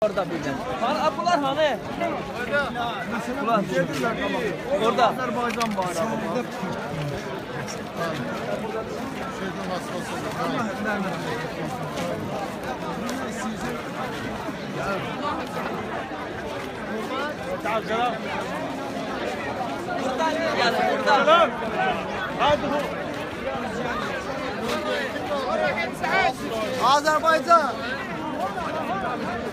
Orada birden. Bunlar hani? Bunlar orada. Azerbaycan bayrağı. Buradan yani buradan. Azerbaycan.